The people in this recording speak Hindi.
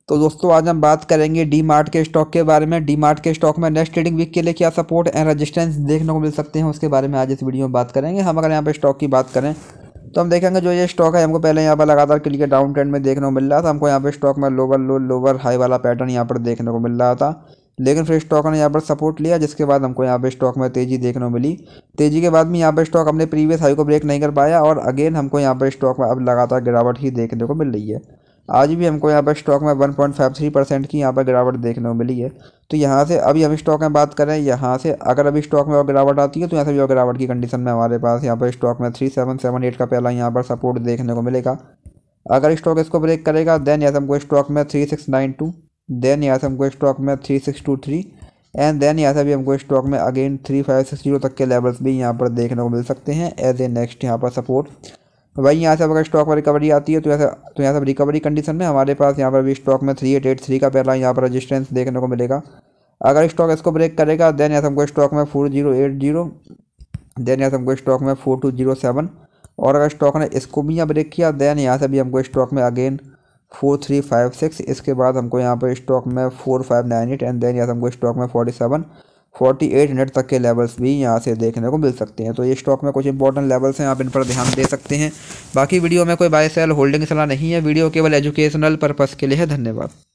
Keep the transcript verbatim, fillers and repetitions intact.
तो दोस्तों आज हम बात करेंगे डी मार्ट के स्टॉक के बारे में। डी मार्ट के स्टॉक में नेक्स्ट ट्रेडिंग वीक के लिए क्या सपोर्ट एंड रेजिस्टेंस देखने को मिल सकते हैं, उसके बारे में आज इस वीडियो में बात करेंगे। हम अगर यहाँ पे स्टॉक की बात करें तो हम देखेंगे जो ये स्टॉक है हमको पहले यहाँ पर लगातार क्लियर डाउन ट्रेंड में देखने को मिल रहा था। हमको यहाँ पे स्टॉक में लोअर लो लोअर हाई वाला पैटर्न यहाँ पर देखने को मिल रहा था, लेकिन फिर स्टॉक ने यहाँ पर सपोर्ट लिया, जिसके बाद हमको यहाँ पे स्टॉक में तेज़ी देखने को मिली। तेज़ी के बाद में यहाँ पर स्टॉक अपने प्रीवियस हाई को ब्रेक नहीं कर पाया और अगेन हमको यहाँ पर स्टॉक में अब लगातार गिरावट ही देखने को मिल रही है। आज भी हमको यहाँ पर स्टॉक में one point five three percent की यहाँ पर गिरावट देखने को मिली है। तो यहाँ से अभी हम स्टॉक में बात करें, यहाँ से अगर अभी स्टॉक में और गिरावट आती है तो यहाँ से भी और गिरावट की कंडीशन में हमारे पास यहाँ पर स्टॉक में थ्री सेवन सेवन एट का पहला यहाँ पर सपोर्ट देखने को मिलेगा। अगर स्टॉक इसको ब्रेक करेगा देन यहाँ से हमको स्टॉक में three six nine two, then यहाँ से हमको स्टॉक में three six two three and then यहाँ से भी हमको स्टॉक में again three five six zero तक के लेवल्स भी यहाँ पर देखने को मिल सकते हैं एज ए नेक्स्ट यहाँ पर सपोर्ट। वही यहाँ से अगर स्टॉक में रिकवरी आती है तो यहाँ से तो यहाँ से रिकवरी कंडीशन में हमारे पास यहाँ पर भी स्टॉक में थ्री एट एट थ्री का पहला यहाँ पर रेजिस्टेंस देखने को मिलेगा। अगर स्टॉक इसको ब्रेक करेगा देन यहाँ से हमको स्टॉक में four zero eight zero, then यहाँ से हमको स्टॉक में फोर टू जीरो सेवन, और अगर स्टॉक ने इसको भी यहाँ ब्रेक किया देन यहाँ से भी हमको स्टॉक में again four three five six, इसके बाद हमको यहाँ पर स्टॉक में four five nine eight and then यहाँ से हमको स्टॉक में forty seven forty eight hundred तक के लेवल्स भी यहाँ से देखने को मिल सकते हैं। तो ये स्टॉक में कुछ इंपॉर्टेंट लेवल्स हैं, आप इन पर ध्यान दे सकते हैं। बाकी वीडियो में कोई बाय सेल होल्डिंग सलाह नहीं है, वीडियो केवल एजुकेशनल पर्पस के लिए है। धन्यवाद।